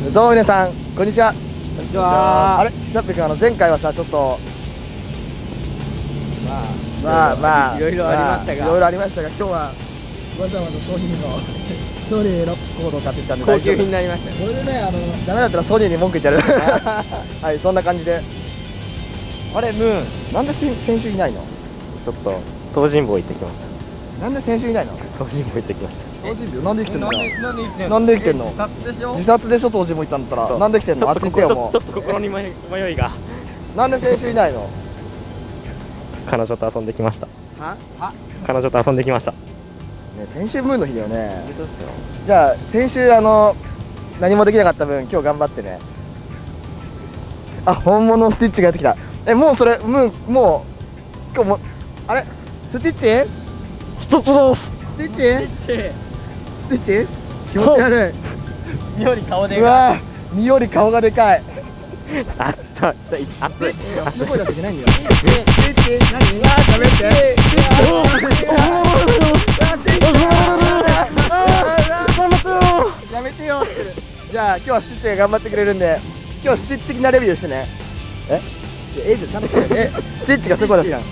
どうも皆さん、こんにちは。 こんにちは。 あれ、ひさっぺくん、前回はさ、ちょっとまあいろいろありましたが、 いろいろありましたが、今日はわざわざソニーのソニーのコードを買ってきたんで高級品になりましたね。 これでね、ダメだったらソニーに文句言ってやるはい、そんな感じで。あれ、ムーン、なんで先週いないの？ ちょっと東尋坊行ってきました。 なんで先週いないの？ 東尋坊行ってきました。 東尋坊なんで生きてんの？ なんで生きてんの？ なんで生きてんの？ 自殺でしょ？ 自殺でしょ、東尋坊行ったんだったら。なんで来てんの？あっち行ってよ、もちょっと心に迷いが。 なんで先週いないの？ 彼女と遊んできました。 は？ 彼女と遊んできました。 ね、先週ムーンの日だよね。 どうしよじゃあ先週何もできなかった分、今日頑張ってね。あ、本物のスティッチがやってきた。もうそれムーン、もう今日もあれスティッチ？ 一つです。 スティッチ？スティッチ？気持ち悪い。 身より顔でうわー、身より顔がでかい。 あ、熱い。 その声出しちゃいけないんだよ。スティッチ？何？やめて。やめてよ。じゃあ今日はスティッチが頑張ってくれるんで、今日はスティッチ的なレビューしてね。じゃちゃんとして。スティッチがそういう声出しない。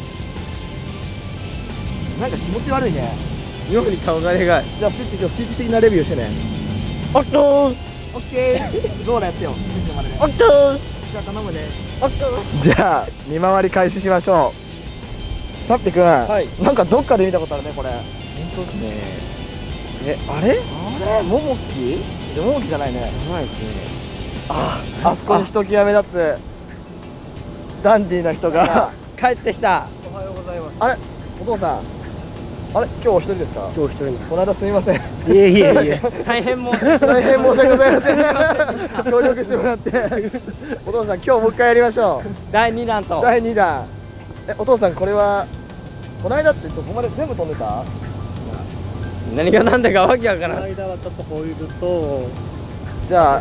なんか気持ち悪いね。 妙に顔がでかい。 じゃあスティッチ、今日スティッチ的なレビューしてね。 オッケー。 オッケー。どうだやってよ。スティッチのまでね。 オッケー。 じゃあ頼むね。 オッケー。 じゃあ見回り開始しましょう。さっぴくん、なんかどっかで見たことあるね、これ。 本当ですね。 あれももき？ももきじゃないね。 ないですね。 あそこにひときわ目立つダンディーな人が帰ってきた。 おはようございます。あれ、お父さん、あれ、今日お一人ですか？ 今日一人です。 この間すみません。 いえいえいえ。 大変申し大変申し訳ございません。協力してもらって。お父さん、今日もう一回やりましょう。 第2弾と。 第2弾。お父さん、これはこの間ってどこまで全部飛んでた？ 何が何だかわけわからん。 間はちょっとホイールと。 じゃあ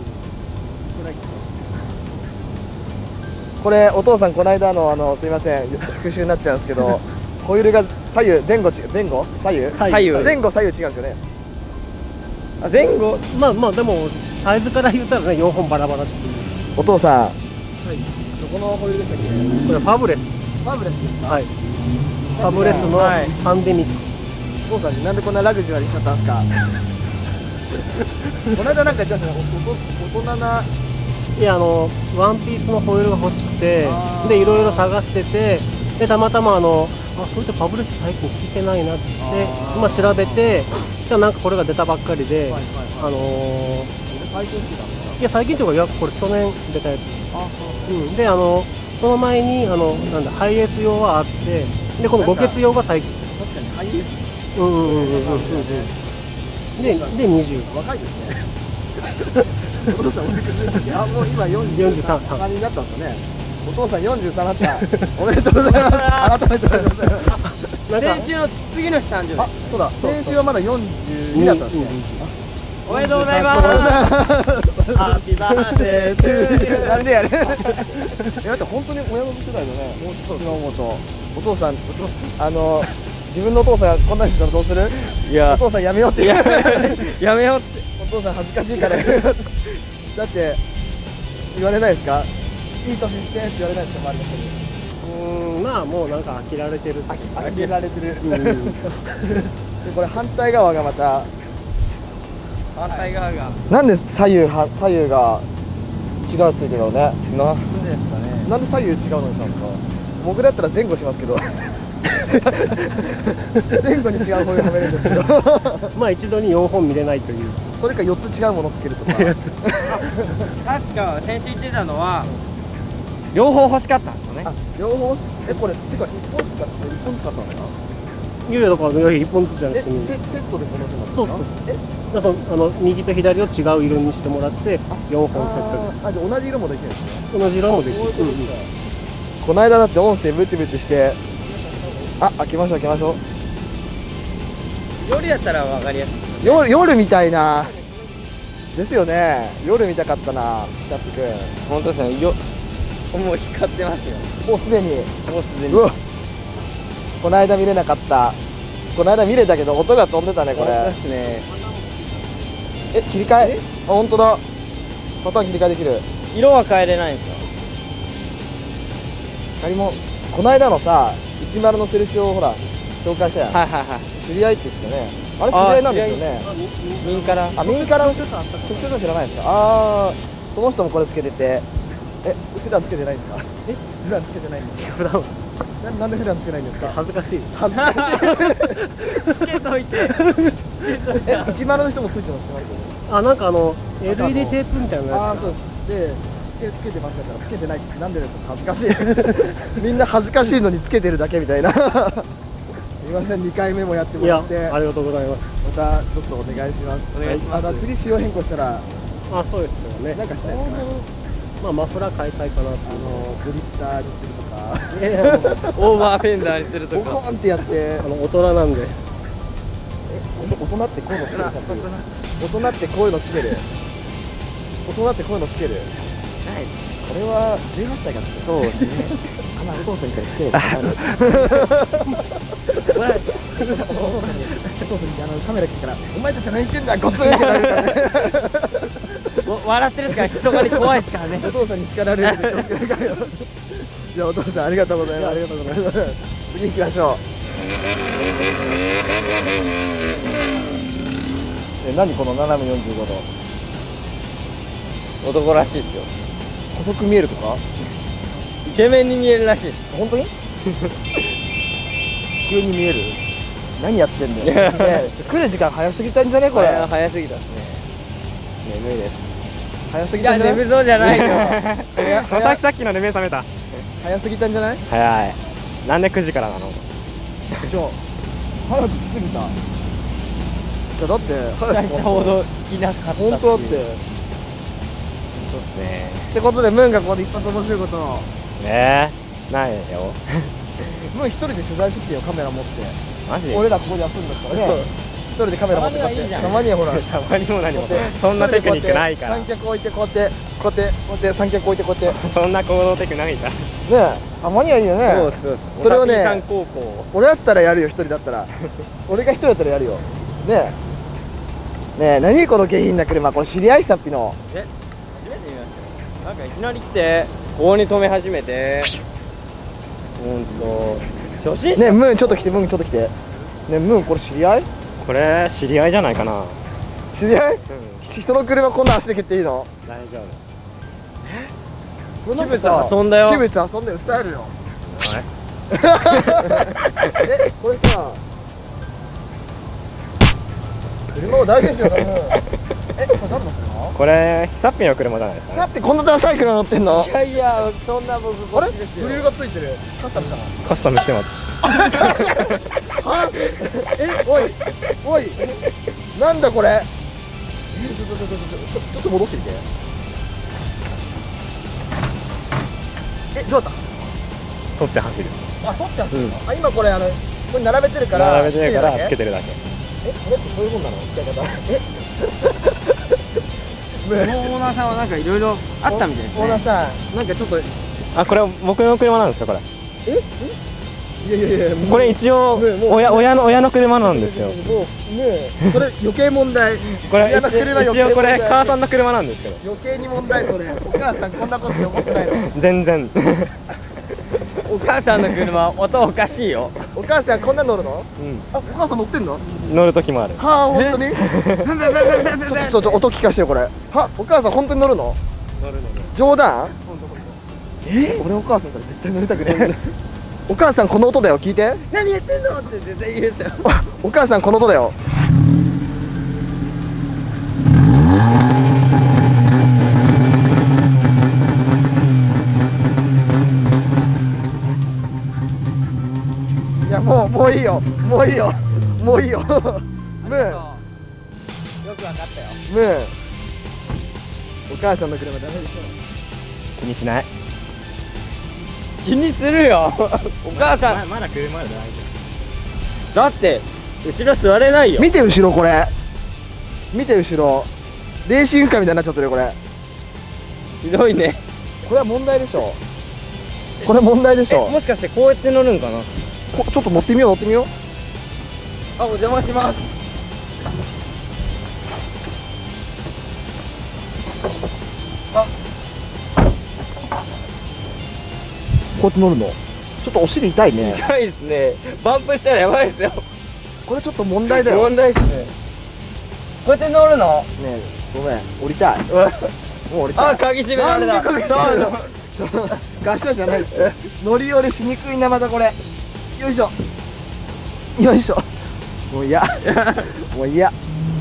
これお父さん、この間のすいません、復習になっちゃうんですけど、ホイールが左右前後左右前後左右違うんですよね。 前後。 まあでもサイズから言ったらね、4本バラバラっていう。 お父さん、どこのホイールでしたっけ？ これファブレス。 ファブレスですか？ はい。ファブレスのパンデミック。 お父さん、なんでこんなラグジュアリーしちゃったんですか？この間なんか言ってましたね、大人な。 いや、ワンピースのホイールが欲しくて、でいろいろ探してて、でたまたまそういったファブレス最近聞いてないなって今調べて、じゃあなんかこれが出たばっかりで、 最近好きだった。 いや最近というか、これ去年出たやつ。でその前になんだハイエース用はあって、でこの5欠用が最近。 確かにハイエース。 で20。 若いですね。お父さんおいくつでしたっけ？もう今43になったんですかね。お父さん43だった。おめでとうございます。改めておめでとうございます。 先週の次の日誕生日。 そうだ。先週はまだ42だったんですね。 おめでとうございます。ハッピーバースデートゥーユー。 なんでやねん。だって本当に親の世代だね。もうちょっと今思うと、お父さん、自分のお父さんがこんなにしたらどうする？ いや、 お父さんやめようって。 やめようって。 お父さん恥ずかしいから。だって言われないですか？いい年してって言われないですか、周りの人に。 まあもうなんか飽きられてる。 飽きられてる。でこれ反対側がまた。 反対側が。 なんで左右が違うついてるのね。 なんでですかね。 なんで左右違うのにしたんですか？僕だったら前後しますけど。前後に違う方がはめるんですけど。 まあ一度に4本見れないという。 それか4つ違うものつけるとか。 確か先週言ってたのは両方欲しかったんですよね。 両方。これてか1本使ったのかな。 いやいや、だから1本ずつじゃなくてセットでこの人なんですか？ そうだから右と左を違う色にしてもらって4本セットで。 じゃあ同じ色もできるんですね。 同じ色もできる。 この間だって音声ブチブチして、開けましょう。 夜やったら分かりやすい。 夜みたいなですよね。夜見たかったな、キャップ君。 本当ですね。もう光ってますよ。 もうすでに。 うわ、 この間見れなかった。この間見れたけど音が飛んでたね、これ。 そうですね。 切り替え？本当だ。 パターン切り替えできる。 色は変えれないんですよ。 何もこの間のさ10のセルシオをほら紹介したやん、 はいはいはい。 知り合いって言ってたね。あれ知り合いなんですよね。 民からあ、民からの直接は知らないですか。ああ、その人もこれつけてて、普段つけてないんですか。普段つけてないんですか。 普段なんで普段つけないんですか。 恥ずかしい。 恥ずかしい。 つけといて。 10の人もついてますよ。 あ、なんかLED テープみたいなやああ、そうです。で、つけてますからつけてないってなんでですか。恥ずかしい。みんな恥ずかしいのにつけてるだけみたいな。すみません、2回目もやってつ。いや、 もらってありがとうございます。 またちょっとお願いします。 お願いします。 次仕様変更したらあ、そうですよね。 なんかしたいですか。 まあマフラー買いたいかなっていう。 グリッターにするとか、 いやいや、もうオーバーフェンダーにするとか。 ボコーンってやって大人なんで。 大人ってこういうのつける。大人ってこういうのつける。大人ってこういうのつける。 ない。 これは18歳がつける。 そうですね。 お父さんからつける。 これお父さんにカメラ来たからお前たち何言ってんだゴツンってなるからね。 笑ってるから人がり怖いですからね。 お父さんに叱られるんで気をつけてくださいよ。じゃあお父さんありがとうございます。ありがとうございます。次行きましょう。何この斜め45度。 男らしいですよ。 細く見えるとか。 イケメンに見えるらしいです。 本当に？急に見える？何やってんだよ。ね、来る時間早すぎたんじゃねこれ。 早すぎたですね。眠いです。 早すぎいやたんじゃない？ 眠そうじゃないよ。 さっきので目覚めた。 早すぎたんじゃない？ 早い。なんで9時からなの？ じゃあ早く来すぎた。じゃあだって大したほどいなかった。 本当だって。 そうですね。 ってことでムーンがここで一発面白いことを。 ねえ、ないよ。 ムーン一人で取材してきてよカメラ持って。 マジ？ 俺らここで休んだからね。一人でカメラ持ってこうやって。たまにはほら。 たまにも何もそんなテクニックないから。 三脚置いてこうやって三脚置いてこうやって。 そんな行動テクないから。 ねえ、たまにはいいよね。 そうそう。 それをねおさぴーさん高校。 俺だったらやるよ一人だったら。俺が一人だったらやるよ。ねえ。ねえ、何この下品な車、これ知り合いさっぴの。 初めて見ましたよ。なんかいきなり来てここに止め始めて。初心者。 ねえ、ムーンちょっと来て、ムーンちょっと来て。ねえ、ムーンこれ知り合い？ これ知り合いじゃないかな。 知り合い？人の車こんな足で蹴っていいの？ 大丈これなん器かさ物遊んだよ。 器物遊んで訴えるよ。これさ、車を大事にしようか。これ誰の車？ 夫。これヒサッピーの車じゃないですかね。 だってこんなダサい車乗ってんの？ いやいや、そんな僕こあれ？ っちですよ。 グリルがついてる。カスタムしたの？ カスタムしてます。 は？おいおい、なんだこれ？ちょっと戻してみて。どうだった？ 取って走る。 あ、取って走るの？あ、今これこれ並べてるから並べてるからつけて。 てるだけ。 これってそういうもんなの？使い方。 オーナーさんはなんかいろいろあったみたいですオーナーね。 さん、なんかちょっとあ、これ僕の車なんですかこれ。 いやいやいや、 これ一応もう親の車なんですよ。 もうそれ余計問題。 これ親の車余計一応これ問題母さんの車なんですけど。 余計に問題それ。お母さんこんなこと思ってないの？ 全然。 お母さんの車音おかしいよ。 お母さんこんな乗るの？ うんあ、お母さん乗ってんの？ 乗る時もある。 はあ、本当に？ちょっと音聞かしてよこれ。は、お母さん本当に乗るの？ 乗るので。 冗談？俺お母さんから絶対乗りたくねえ。お母さんこの音だよ、聞いて。 何やってんのって絶対言うんですよ。 お母さんこの音だよ。いやもういいよ、もういいよ、もういいよ。ムーン、 よくわかったよ。 ムーン。お母さんの車ダメでしょ。 気にしない。 気にするよ。お母さんまだ車で大丈だって後ろ座れないよ。 見て後ろこれ。見て後ろ。レーシングカーみたいになっちゃってるよこれ。 ひどいね。 これは問題でしょ。これ問題でしょ。 もしかしてこうやって乗るんかな。 ちょっと乗ってみよう乗ってみよう。 あ、お邪魔します。 こうやって乗るの。ちょっとお尻痛いね。 痛いですね。バンプしたらやばいですよ。 これちょっと問題だよ。 問題ですね。こうやって乗るの？ ねえ、ごめん、降りたい。もう降りたい。 あ、鍵閉められた。 なんで鍵閉めるの？ガシャじゃないです。乗り降りしにくいな、またこれ。よいしょ。よいしょ。もう嫌。もう嫌。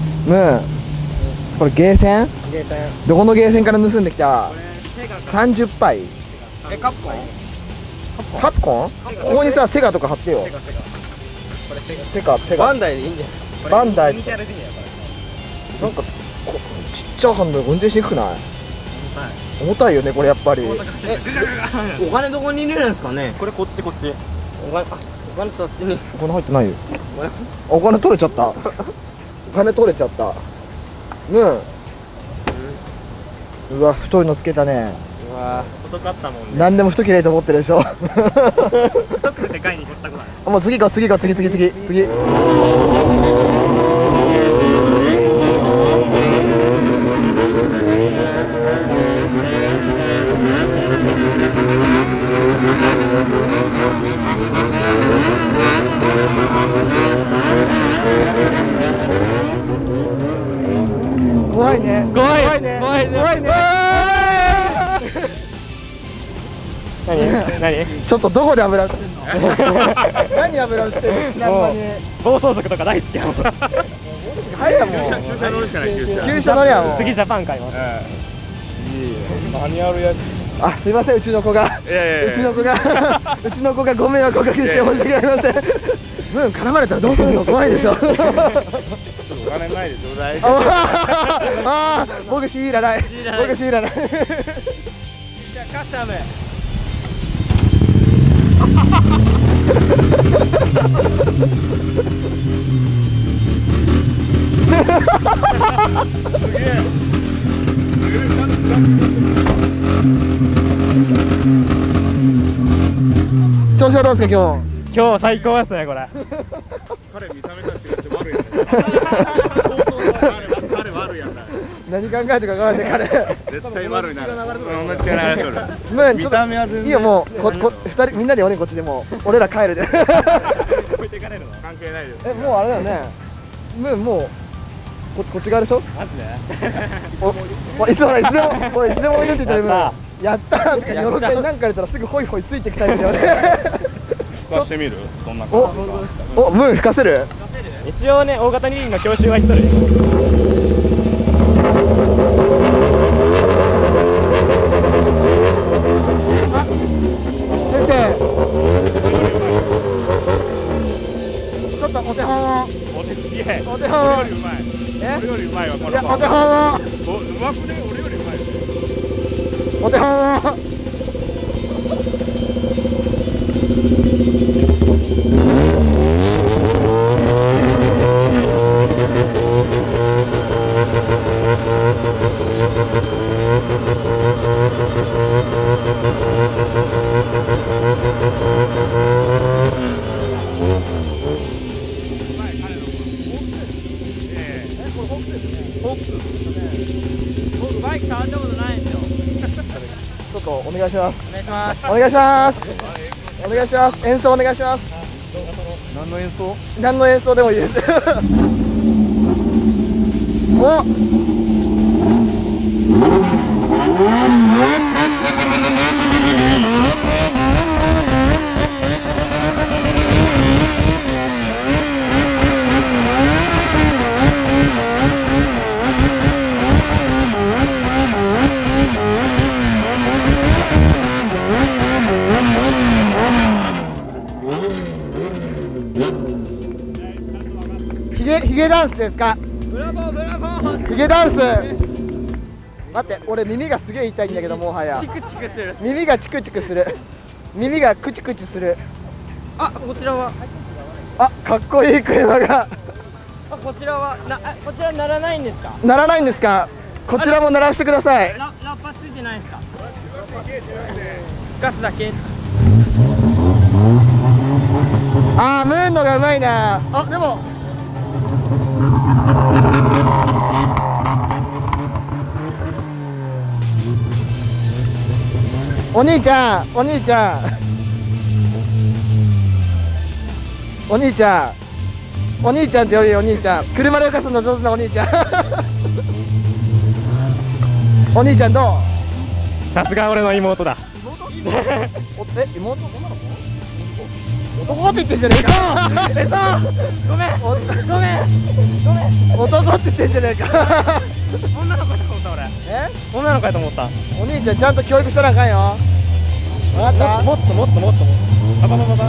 これゲーセン？ ゲーセン。 どこのゲーセンから盗んできた？30杯。 カプコン？ カプコン？ここにさ、セガとか貼ってよ。セガ。 バンダイでいいんじゃない？ バンダイ。 イニシャルでいいんじゃない？ なんかちっちゃいハンドル運転しにくくない？重たいよね、これやっぱり。 お金どこに入れるんですかね？これこっち。お金そっちに。 お金入ってないよ。お金取れちゃった。お金取れちゃった。うわ、太いのつけたね。 うわ、細かったもんね。 何でも太きれいと思ってるでしょ。 太くてでかいに越したことない。 もう次。怖いね。 何？ ちょっとどこで油売ってんの？何油売ってんの？知らん間に。 暴走族とか大好きやもん。 入ったもん。 旧車乗るしかない。 旧車乗りゃもう。 次ジャパン買います。 マニュアルやつ。 あ、すいません、うちの子がご迷惑をおかけして申し訳ありません。絡まれたらどうするの？怖いでしょ。 お金ないでちょうだい。 ああ、僕シーらない。 シーらない。 僕シーらない。 じゃあカスタム。 すげえ。 調子はどうですか今日？ 今日最高ですねこれ。 彼見た目が違って悪いやん。彼悪いやんな。 何考えてるか分からない彼。 絶対悪いな。同じ血が流れとる。 見見た目は全然いいよ、もう2人みんなで4人こっちでもう俺ら帰るで。 置いていかれるの？ 関係ないです。 もうあれだよね。もうこっち側でしょ？ マジで？ いつもいつでも置いてって言ったらやったーとか喜んでなんか言ったらすぐホイホイついていくタイプだよね。 吹かしてみる？そんなお、ムーン吹かせる？ 一応ね、大型二輪の教習は一人で。 先生、ちょっとお手本を。お手本を。 俺よりうまい。 え？ 俺よりうまいわこのいや、お手本を。 うまくね？俺よりうまい。 お手本を。 僕バイク触ったことないんですよ。 ちょっとお願いします。 お願いします。 お願いします。お願いします。演奏お願いします。 何の演奏？ 何の演奏でもいいです。お。ヒゲダンスですか？ ブラボーブラボー。 ヒゲダンス。待って、俺耳がすげえ痛いんだけどもはや。 チクチクする。 耳がチクチクする。耳がクチクチする。 あ、こちらは。 あ、かっこいい車が。 あ、こちらはこちら鳴らないんですか？ 鳴らないんですか？こちらも鳴らしてください。 ラッパついてないですか？ガスだけ。 あー、ムーンのがうまいな。あ、でもお兄ちゃん、お兄ちゃん、お兄ちゃん、お兄ちゃんって呼びお兄ちゃん、車で浮かすの上手なお兄ちゃん。お兄ちゃんどう？ さすが俺の妹だ。 え、妹、女の子？男って言ってんじゃねえか。 ごめんおごめんごめん。 男って言ってんじゃねえか。 女の子やと思った俺。 え？ 女の子やと思った。 お兄ちゃんちゃんと教育したらあかんよ。わかった？ もっともっともっともっと。バババババ。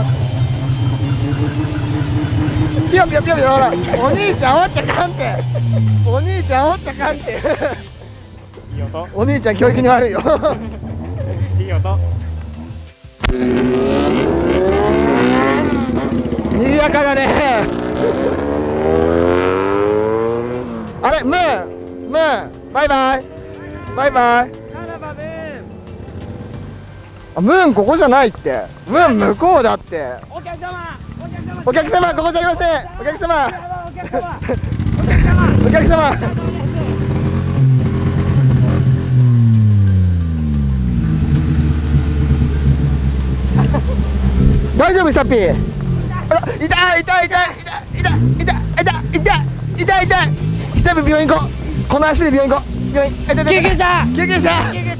ピヨピヨピヨピヨ、ほら、お兄ちゃんおっちゃかんて。お兄ちゃんおっちゃかんて。 いい音。 お兄ちゃん教育に悪いよ。 いい音。 賑やかだね。あれ、ムーン、ムーン、バイバイ。バイバイ。あ、ムーンここじゃないって。ムーン向こうだって。 お客様。 お客様、ここじゃありません。お客様。お客様。大丈夫サッピー。あ、痛い痛い痛い痛い痛い痛い痛い痛い痛い痛い。久々病院行こう。この足で病院行こう。病院。救救急車。 救急車。 救急車。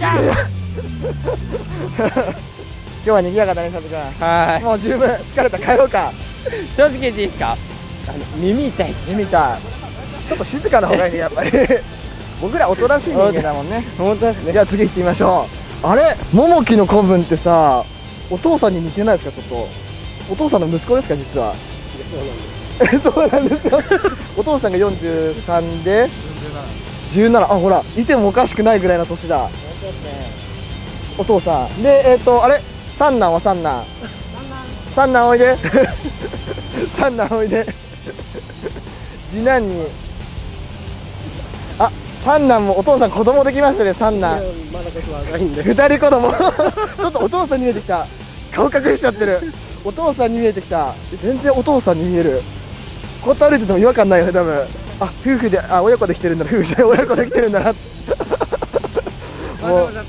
今日は賑やかだね、サブ君。 はい。 もう十分疲れた、帰ろうか。 正直言っていいですか？耳痛い。 耳たい。ちょっと静かな方がいいね、やっぱり。僕らおとなしい人間だもんね。 本当ですね。 じゃあ次行ってみましょう。あれ、ももきの子分ってさ、お父さんに似てないですか？ちょっとお父さんの息子ですか？実は。そうなんですよ。お父さんが43で17。あ、ほら、いてもおかしくないぐらいの年だ。お父さんで、あれ、三男は三男。三男おいで。三男おいで。次男に。あ、三男もお父さん子供できましたね、三男。 まだ僕は若いんで。 二人子供。ちょっとお父さんに見えてきた。顔隠しちゃってる。お父さんに見えてきた。全然お父さんに見える。こうやって歩いてても違和感ないよね、多分。あ、夫婦で、あ、親子できてるんだな、夫婦じゃない、親子できてるんだな。もう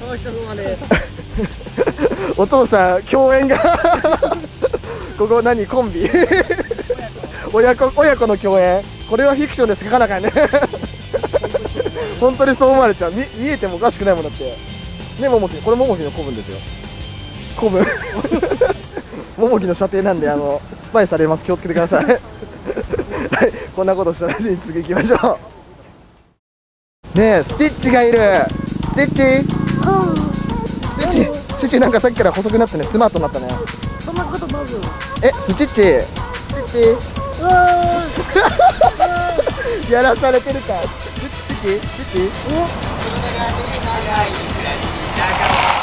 お父さん共演がここ何コンビ親子の共演。これはフィクションで書かなきゃね。本当にそう思われちゃう。見えてもおかしくないもんだってね。ももき、これももきの子分ですよ。子分。ももきの射程なんでスパイされます。気をつけてください。はい、こんなことしたら次行きましょう。ねえ、スティッチがいる。スティッチ、スティッチ、スティッチ、なんかさっきから細くなってね、スマートになったね。 そんなことまず。 え、スティッチ、スティッチ。やらされてるか。スティッチ、スティッチ。